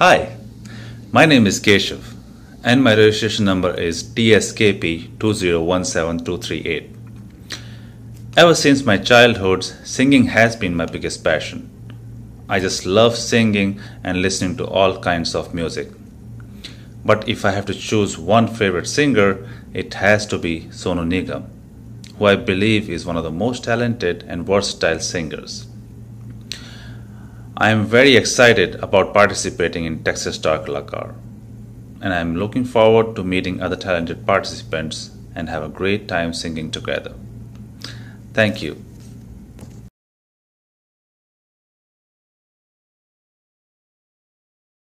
Hi, my name is Keshav and my registration number is TSKP2017238. Ever since my childhood, singing has been my biggest passion. I just love singing and listening to all kinds of music. But if I have to choose one favorite singer, it has to be Sonu Nigam, who I believe is one of the most talented and versatile singers. I am very excited about participating in Texas Star Kalakaar, and I am looking forward to meeting other talented participants and have a great time singing together. Thank you.